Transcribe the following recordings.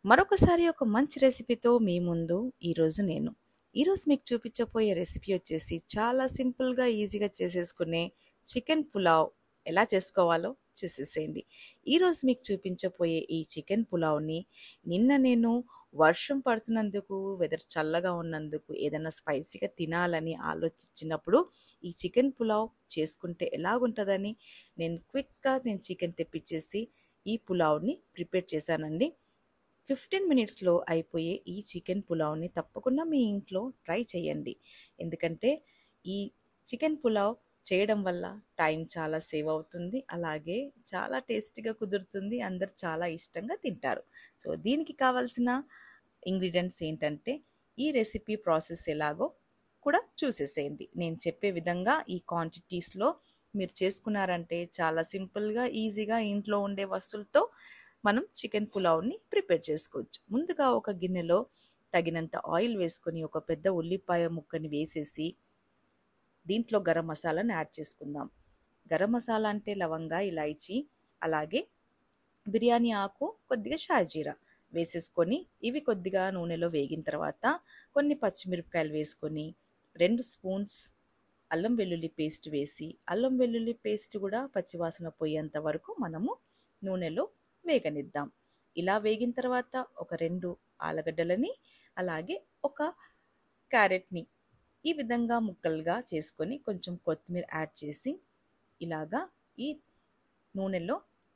మరొకసారి ఒక మంచి రెసిపీతో మీ ముందు ఈరోజు మీకు చూపించబోయే రెసిపీ వచ్చేసి చాలా సింపుల్గా ఈజీగా చేసేసుకునే చికెన్ పులావ్ ఎలా చేసుకోవాలో చూసేసేయండి. ఈరోజు మీకు చూపించబోయే ఈ చికెన్ పులావ్ని నేను వర్షం పడుతున్నందుకు వెదర్ చల్లగా ఉన్నందుకు ఏదైనా స్పైసీగా తినాలని ఆలోచించినప్పుడు ఈ చికెన్ పులావ్ చేసుకుంటే ఎలాగుంటుందని నేను చికెన్ తెప్పించేసి ఈ పులావ్ని ప్రిపేర్ చేశానండి. 15 మినిట్స్లో అయిపోయే ఈ చికెన్ పులావ్ని తప్పకుండా మీ ఇంట్లో ట్రై చేయండి. ఎందుకంటే ఈ చికెన్ పులావ్ చేయడం వల్ల టైం చాలా సేవ్ అవుతుంది, అలాగే చాలా టేస్టీగా కుదురుతుంది, అందరు చాలా ఇష్టంగా తింటారు. సో దీనికి కావాల్సిన ఇంగ్రీడియంట్స్ ఏంటంటే ఈ రెసిపీ ప్రాసెస్ ఎలాగో కూడా చూసేసేయండి. నేను చెప్పే విధంగా ఈ క్వాంటిటీస్లో మీరు చేసుకున్నారంటే చాలా సింపుల్గా ఈజీగా ఇంట్లో ఉండే వస్తువులతో మనం చికెన్ పులావ్ని ప్రిపేర్ చేసుకోవచ్చు. ముందుగా ఒక గిన్నెలో తగినంత ఆయిల్ వేసుకొని ఒక పెద్ద ఉల్లిపాయ ముక్కని వేసేసి దీంట్లో గరం మసాలాను యాడ్ చేసుకుందాం. గరం మసాలా అంటే లవంగా, ఇలాయచీ, అలాగే బిర్యానీ ఆకు, కొద్దిగా షాజీరా వేసేసుకొని ఇవి కొద్దిగా నూనెలో వేగిన తర్వాత కొన్ని పచ్చిమిరపకాయలు వేసుకొని 2 స్పూన్స్ అల్లం వెల్లుల్లి పేస్ట్ వేసి అల్లం వెల్లుల్లి పేస్ట్ కూడా పచ్చివాసన పోయేంత వరకు మనము నూనెలో వేగనిద్దాం. ఇలా వేగిన తర్వాత ఒక 2 ఆలుగడ్డలని అలాగే ఒక క్యారెట్ని ఈ విధంగా ముక్కలుగా చేసుకొని కొంచెం కొత్తిమీర యాడ్ చేసి ఇలాగా ఈ నూనెలో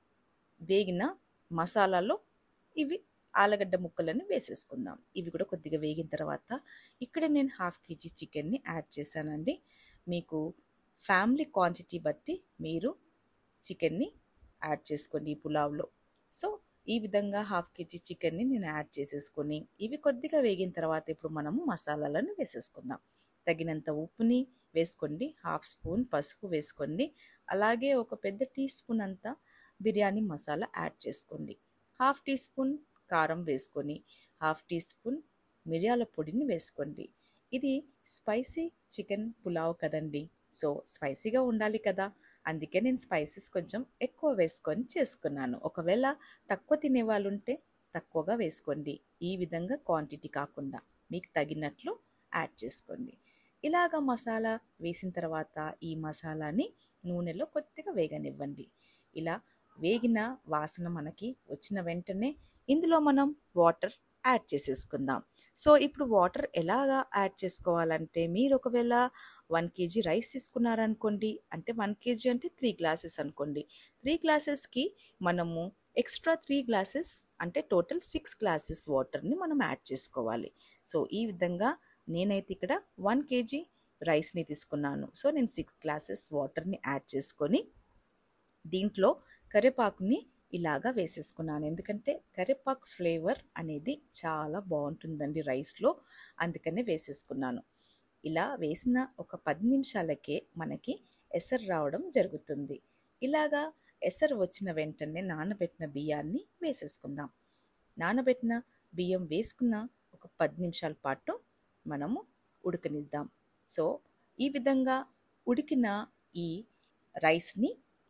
వేగిన మసాలాలో ఇవి ఆలుగడ్డ ముక్కలను వేసేసుకుందాం. ఇవి కూడా కొద్దిగా వేగిన తర్వాత ఇక్కడ నేను 1/2 kg చికెన్ని యాడ్ చేశానండి. మీకు ఫ్యామిలీ క్వాంటిటీ బట్టి మీరు చికెన్ని యాడ్ చేసుకోండి ఈ పులావ్లో. సో ఈ విధంగా 1/2 kg చికెన్ని నేను యాడ్ చేసేసుకొని ఇవి కొద్దిగా వేగిన తర్వాత ఇప్పుడు మనము మసాలాలను వేసేసుకుందాం. తగినంత ఉప్పుని వేసుకోండి, 1/2 స్పూన్ పసుపు వేసుకోండి, అలాగే ఒక పెద్ద టీ స్పూన్ అంతా బిర్యానీ మసాలా యాడ్ చేసుకోండి. 1/2 టీ స్పూన్ కారం వేసుకొని 1/2 టీ స్పూన్ మిరియాల పొడిని వేసుకోండి. ఇది స్పైసీ చికెన్ పులావ్ కదండి, సో స్పైసీగా ఉండాలి కదా, అందుకే నేను స్పైసెస్ కొంచెం ఎక్కువ వేసుకొని చేసుకున్నాను. ఒకవేళ తక్కువ తినే వాళ్ళు ఉంటే తక్కువగా వేసుకోండి. ఈ విధంగా క్వాంటిటీ కాకుండా మీకు తగినట్లు యాడ్ చేసుకోండి. ఇలాగ మసాలా వేసిన తర్వాత ఈ మసాలాని నూనెలో కొద్దిగా వేగనివ్వండి. ఇలా వేగిన వాసన మనకి వచ్చిన వెంటనే ఇందులో మనం వాటర్ యాడ్ చేసేసుకుందాం. సో ఇప్పుడు వాటర్ ఎలాగా యాడ్ చేసుకోవాలంటే మీరు ఒకవేళ 1 kg రైస్ తీసుకున్నారనుకోండి, అంటే 1 kg అంటే 3 గ్లాసెస్ అనుకోండి. 3 గ్లాసెస్కి మనము ఎక్స్ట్రా 3 గ్లాసెస్ అంటే టోటల్ 6 గ్లాసెస్ వాటర్ని మనం యాడ్ చేసుకోవాలి. సో ఈ విధంగా నేనైతే ఇక్కడ 1 kg రైస్ని తీసుకున్నాను. సో నేను 6 గ్లాసెస్ వాటర్ని యాడ్ చేసుకొని దీంట్లో కరివేపాకుని ఇలాగా వేసేసుకున్నాను. ఎందుకంటే కరివేపాకు ఫ్లేవర్ అనేది చాలా బాగుంటుందండి రైస్లో, అందుకనే వేసేసుకున్నాను. ఇలా వేసిన ఒక 10 నిమిషాలకే మనకి ఎసరు రావడం జరుగుతుంది. ఇలాగా ఎసరు వచ్చిన వెంటనే నానబెట్టిన బియ్యాన్ని వేసేసుకుందాం. నానబెట్టిన బియ్యం వేసుకున్న ఒక 10 నిమిషాల పాటు మనము ఉడకనిద్దాం. సో ఈ విధంగా ఉడికిన ఈ రైస్ని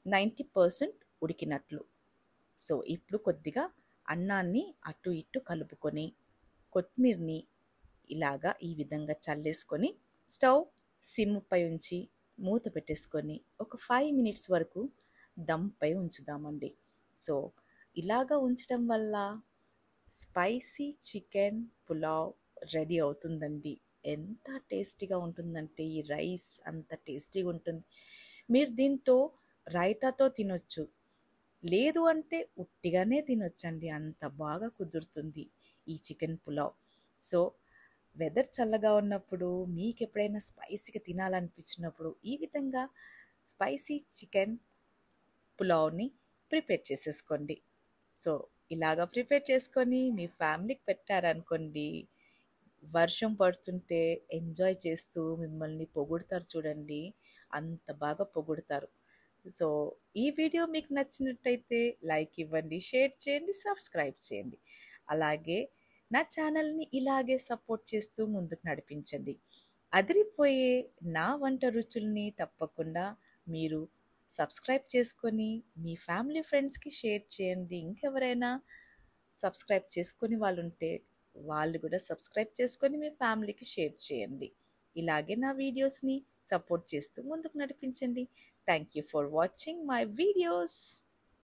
90% ఉడికినట్లు. సో ఇప్పుడు కొద్దిగా అన్నాన్ని అటు ఇటు కలుపుకొని కొత్తిమీరని ఇలాగా ఈ విధంగా చల్లేసుకొని స్టవ్ సిమ్ పై ఉంచి మూత పెట్టేసుకొని ఒక 5 మినిట్స్ వరకు దమ్ పై ఉంచుదామండి. సో ఇలాగా ఉంచడం వల్ల స్పైసీ చికెన్ పులావ్ రెడీ అవుతుందండి. ఎంత టేస్టీగా ఉంటుందంటే ఈ రైస్ అంత టేస్టీగా ఉంటుంది. మీరు దీంతో రైతాతో తినొచ్చు, లేదు అంటే ఉట్టిగానే తినొచ్చండి, అంత బాగా కుదురుతుంది ఈ చికెన్ పులావ్. సో వెదర్ చల్లగా ఉన్నప్పుడు మీకు ఎప్పుడైనా స్పైసీగా తినాలనిపించినప్పుడు ఈ విధంగా స్పైసీ చికెన్ పులావ్ని ప్రిపేర్ చేసేసుకోండి. సో ఇలాగా ప్రిపేర్ చేసుకొని మీ ఫ్యామిలీకి పెట్టారనుకోండి, వర్షం పడుతుంటే ఎంజాయ్ చేస్తూ మిమ్మల్ని పొగుడుతారు చూడండి, అంత బాగా పొగుడుతారు. సో ఈ వీడియో మీకు నచ్చినట్టయితే లైక్ ఇవ్వండి, షేర్ చేయండి, సబ్స్క్రైబ్ చేయండి. అలాగే నా ఛానల్ని ఇలాగే సపోర్ట్ చేస్తూ ముందుకు నడిపించండి. అదిరిపోయే నా వంట రుచుల్ని తప్పకుండా మీరు సబ్స్క్రైబ్ చేసుకొని మీ ఫ్యామిలీ ఫ్రెండ్స్కి షేర్ చేయండి. ఇంకెవరైనా సబ్స్క్రైబ్ చేసుకొని వాళ్ళు ఉంటే వాళ్ళు కూడా సబ్స్క్రైబ్ చేసుకొని మీ ఫ్యామిలీకి షేర్ చేయండి. ఇలాగే నా వీడియోస్ని సపోర్ట్ చేస్తూ ముందుకు నడిపించండి. Thank you for watching my videos.